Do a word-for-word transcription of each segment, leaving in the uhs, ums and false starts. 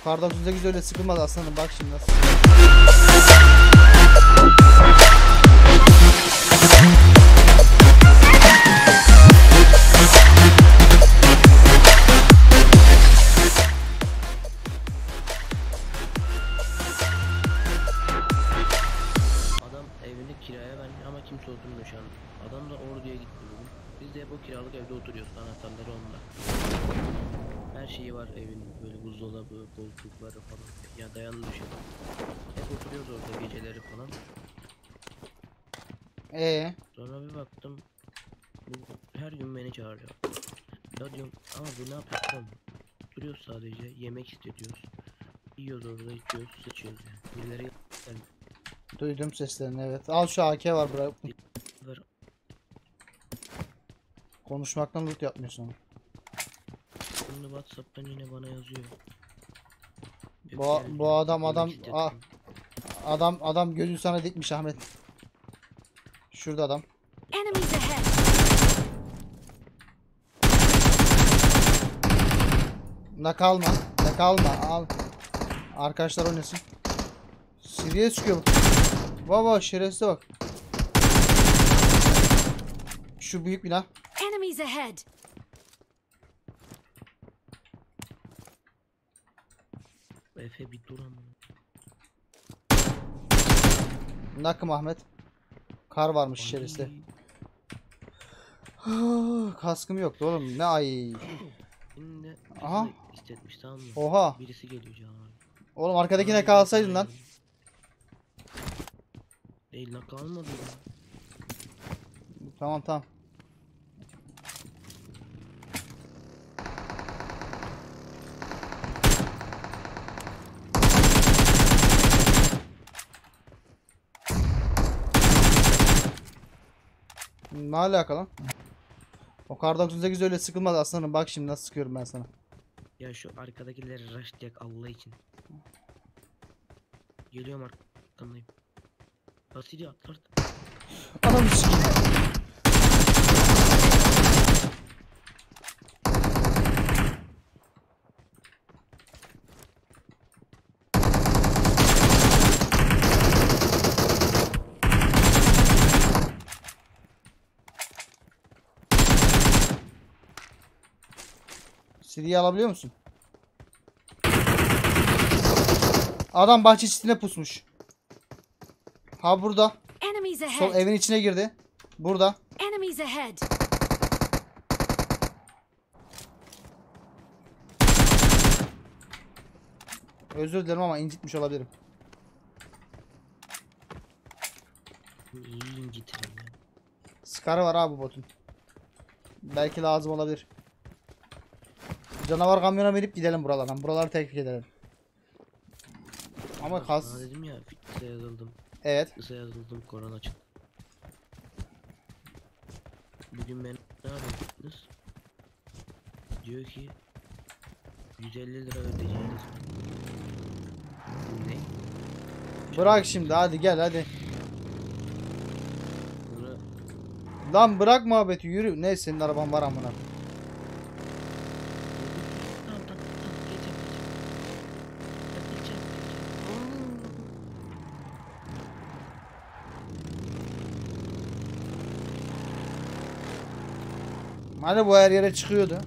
Kar doksan sekiz öyle sıkılmaz aslanım, bak şimdi nasıl. Adam evini kiraya vermiş ama kimse oturmuyor şu an. Adam da Ordu'ya gitti bugün. Biz de hep o kiralık evde oturuyoruz. Anahtarları onda. Her şeyi var evin, böyle buzdolabı, koltukları falan. Ya dayanır şey. Hep oturuyoruz orada geceleri falan. Ee, Sonra bir baktım bu her gün beni çağırıyor. Ya diyorum ama bu ne yapıyor? Duruyoruz sadece, yemek istediyoruz. Yiyoruz orada, içiyoruz, sıçıyoruz yani. Birileri yani. duydum seslerini, evet. Al şu A K var, bırak. Ver. Konuşmaktan loot yapmıyorsun ama. Şimdi WhatsApp'tan yine bana yazıyor. Bu, bu adam adam Yemek ah, istedim. adam adam gözü sana dikmiş Ahmet. Şurada adam. Enemies ahead. Ne kalma, ne kalma, al. Arkadaşlar oynasın. Siriye çıkıyor. Baba şerefsize bak. Şu büyük bina. Enemies ahead. Efe bir dur ama. Nakım Ahmet. Kar varmış içerisinde. Kaskım yoktu oğlum. Ne ay. Şimdi Aha. istetmiş, tamam mı? Oha. Birisi geliyor canım. Oğlum arkadakine kalsaydın lan. Değil lan, kalmadı ya. Tamam tamam. Ne alaka lan? O kar doksan sekiz öyle sıkılmaz aslanım, bak şimdi nasıl sıkıyorum ben sana. Ya şu arkadakileri rushlayak Allah için. Geliyorum arkandayım. Basidi atlar. Anam sikeyim. Siri'yi alabiliyor musun? Adam bahçe çitine pusmuş. Ha burada. Enemies Sol ahead. evin içine girdi. Burada. Enemies ahead. Özür dilerim ama incitmiş olabilirim. İyi incitirim ya. Skarı var abi botun. Belki lazım olabilir. Canavar kamyona binip gidelim buralardan. Buraları tekrar edelim. Ama kas. Sana dedim ya, fitness'e yazıldım. Evet. Fitness'e yazıldım, korona çıktı. Bugün ben ne yapayım fitness? Diyor ki yüz elli lira ödeyeceğiniz. Ne? Bırak şimdi, hadi gel hadi. Sonra Lan bırak muhabbeti, yürü. Ne senin araban var amına. tamam tamam tamam, geçeceğim geçeceğim. Geçeceğim, geçeceğim. Hani bu her yere çıkıyordu.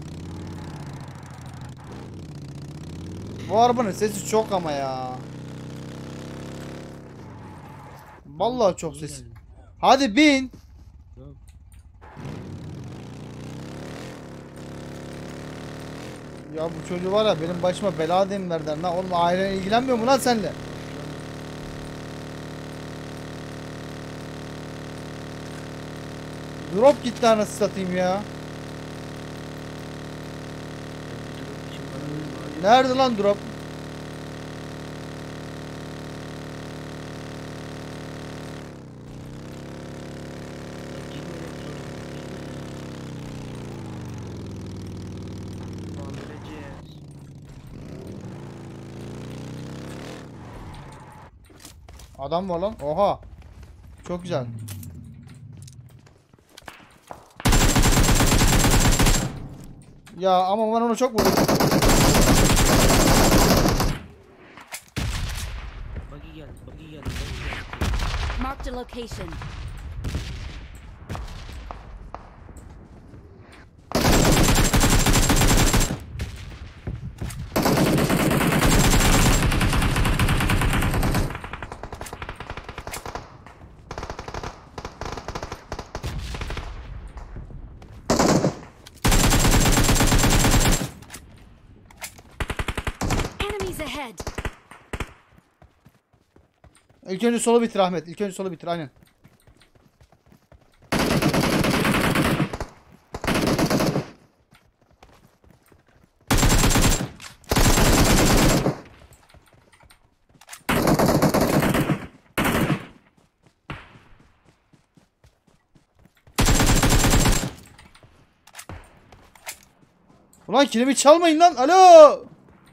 Bu arabanın sesi çok ama ya. Vallahi çok İyi ses. geldi. Hadi bin. Tamam. Ya bu çocuğu var ya, benim başıma bela demirlerden lan. Oğlum ailen ilgilenmiyor mu lan seninle? Drop gitti anasını satayım ya. Nerede lan drop? Adam var lan. Oha. Çok güzel. Ya ama ben onu çok vurdum. Marked a location. Enemies ahead. İlk önce solu bitir Ahmet. İlk önce solu bitir aynen. Ulan kilimi çalmayın lan. Alo.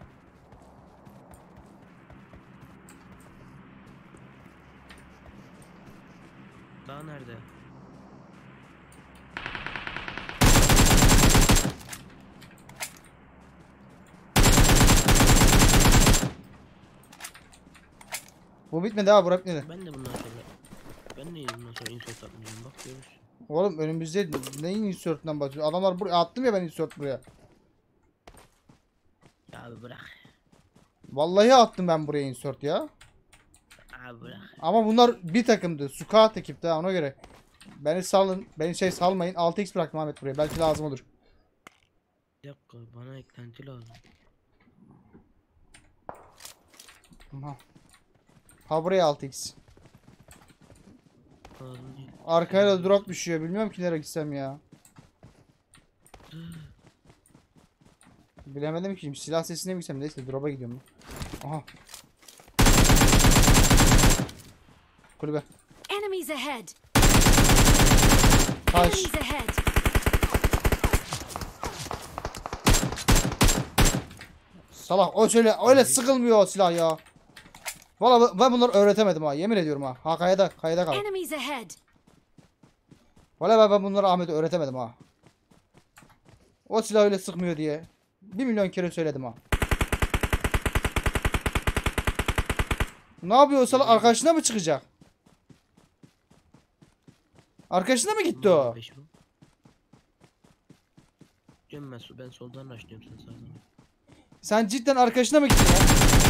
Daha nerede? Bu bitmedi ha, Burak bitmedi. Ben de bundan sonra ben de bundan sonra insert atmayacağım, bak görürsün. Oğlum önümüzde neyin insert'ünden bahsediyor? Adamlar buraya attım ya ben insert buraya. Ya abi bırak. Vallahi attım ben buraya insert ya. Abi bırak. Ama bunlar bir takımdı. Squad ekipti ha, ona göre. Beni salın. Beni şey salmayın. altı x bıraktım Ahmet buraya. Belki lazım olur. Bir dakika, bana eklenti lazım. Ha. Ha buraya altı x. Lazım değil. Arkaya da drop düşüyor. Bilmiyorum ki nereye gitsem ya. Bilemedim ki. Şimdi silah sesine mi gitsem? Neyse drop'a gidiyorum. Aha. Kulübe. Enemies ahead. Taş. Enemies ahead. Salak o şöyle öyle sıkılmıyor o silah ya. Valla ben bunları öğretemedim ha, yemin ediyorum ha. Ha kayada kayada kal. Enemies ahead. Valla ben bunları Ahmet'e öğretemedim ha. O silah öyle sıkmıyor diye. Bir milyon kere söyledim ha. Ne yapıyor o salak, arkadaşına mı çıkacak? Arkadaşına mı gitti o? Beş bu. Cem ben, ben soldan başlıyorum, sen sağdan. Sen cidden arkadaşına mı gittin ya?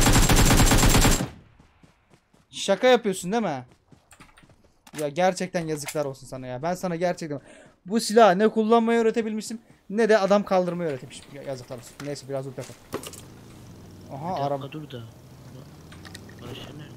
Şaka yapıyorsun değil mi? Ya gerçekten yazıklar olsun sana ya. Ben sana gerçekten bu silahı ne kullanmayı öğretebilmişim ne de adam kaldırmayı öğretmişim. Ya yazıklar olsun. Neyse biraz ulti yapalım. Aha Bir araba. dakika dur da. Barışlar nerede?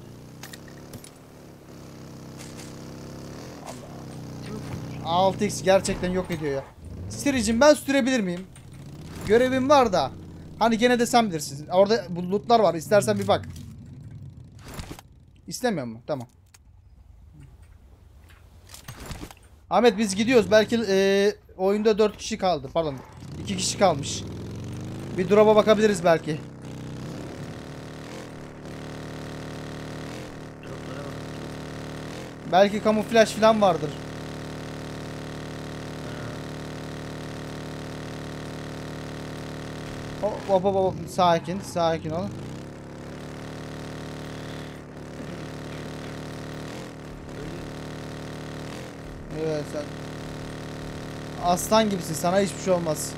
altı x gerçekten yok ediyor ya. Stiricim ben sürebilir miyim? Görevim var da. Hani gene de sen bilirsin. Orada bu lootlar var. İstersen bir bak. İstemiyor mu? Tamam. Ahmet biz gidiyoruz. Belki e, oyunda dört kişi kaldı. Pardon. iki kişi kalmış. Bir drop'a bakabiliriz belki. Droplara bak. Belki kamuflaj falan vardır. Hop hop hop hop. Sakin. Sakin ol. Evet sen aslan gibisin, sana hiçbir şey olmaz.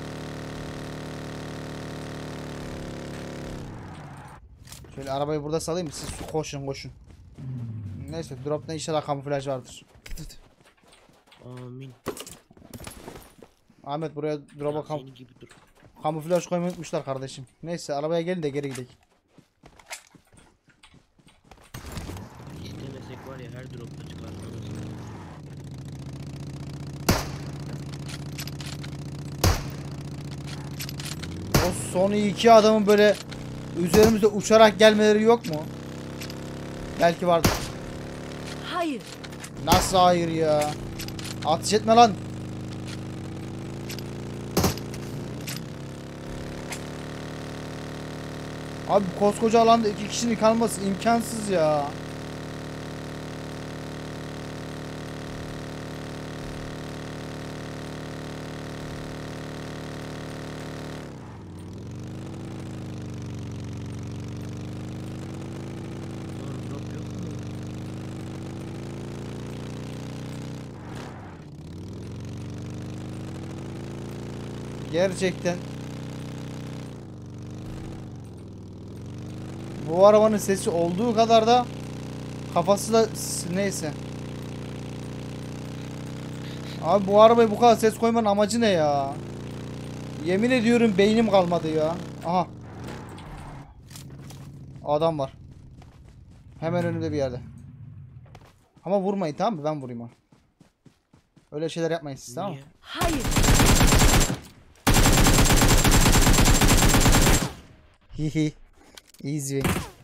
Şöyle arabayı burada salayım mı? Siz koşun koşun. Neyse drop'ta inşallah kamuflaj vardır. Amin. Ahmet buraya drop'a Ya kam senin gibi dur. kamuflaj koymayı unutmuşlar kardeşim. Neyse arabaya gelin de geri gidelim. İstemesek var ya her dropta çıkar. O son iki adamın böyle üzerimizde uçarak gelmeleri yok mu? Belki vardır. Hayır. Nasıl hayır ya? Ateş etme lan. Abi koskoca alanda iki kişinin kalması imkansız ya. Oğlum drop yok mu? Gerçekten. Bu arabanın sesi olduğu kadar da kafası da s- neyse. Abi bu arabaya bu kadar ses koymanın amacı ne ya? Yemin ediyorum beynim kalmadı ya. Aha. Adam var. Hemen önümde bir yerde. Ama vurmayın, tamam mı? Ben vurayım ha. Öyle şeyler yapmayın siz, tamam mı? Niye? Hayır. Hihi. Easy.